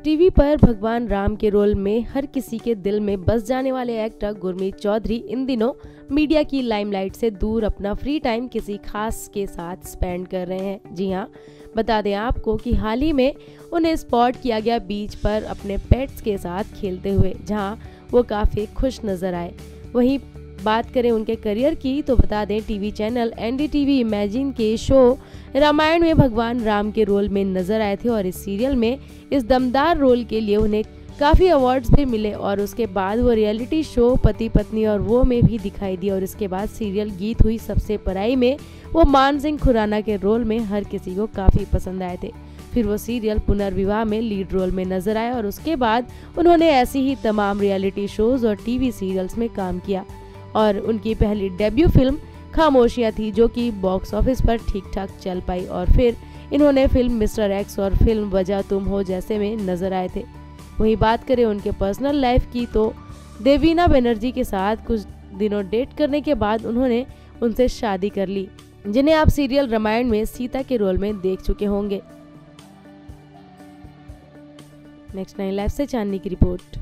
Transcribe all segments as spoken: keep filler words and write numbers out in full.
TV पर भगवान राम के रोल में हर किसी के दिल में बस जाने वाले एक्टर गुरमीत चौधरी इन दिनों मीडिया की लाइमलाइट से दूर अपना फ्री टाइम किसी खास के साथ स्पेंड कर रहे हैं। जी हाँ, बता दें आपको कि हाल ही में उन्हें स्पॉट किया गया बीच पर अपने पेट्स के साथ खेलते हुए, जहां वो काफ़ी खुश नजर आए। वहीं बात करें उनके करियर की तो बता दें टीवी चैनल एनडीटीवी इमेजिन के शो रामायण में भगवान राम के रोल में नजर आए थे और इस सीरियल में इस दमदार रोल के लिए उन्हें काफ़ी अवार्ड्स भी मिले और उसके बाद वो रियलिटी शो पति पत्नी और वो में भी दिखाई दी और इसके बाद सीरियल गीत हुई सबसे पराई में वो मान सिंह खुराना के रोल में हर किसी को काफ़ी पसंद आए थे। फिर वो सीरियल पुनर्विवाह में लीड रोल में नजर आए और उसके बाद उन्होंने ऐसी ही तमाम रियलिटी शोज और टीवी सीरियल्स में काम किया और उनकी पहली डेब्यू फिल्म खामोशियां थी, जो कि बॉक्स ऑफिस पर ठीक ठाक चल पाई और फिर इन्होंने फिल्म मिस्टर एक्स और फिल्म वजह तुम हो जैसे में नजर आए थे। वहीं बात करें उनके पर्सनल लाइफ की तो देवीना बनर्जी के साथ कुछ दिनों डेट करने के बाद उन्होंने उनसे शादी कर ली, जिन्हें आप सीरियल रामायण में सीता के रोल में देख चुके होंगे। नेक्स्ट नाइन लाइव से चांदनी की रिपोर्ट।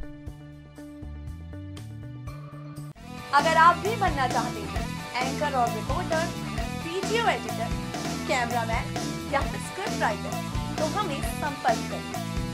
अगर आप भी बनना चाहते हैं एंकर और रिपोर्टर, वीडियो एडिटर, कैमरामैन या फिर स्क्रिप्ट राइटर, तो हमें संपर्क करें।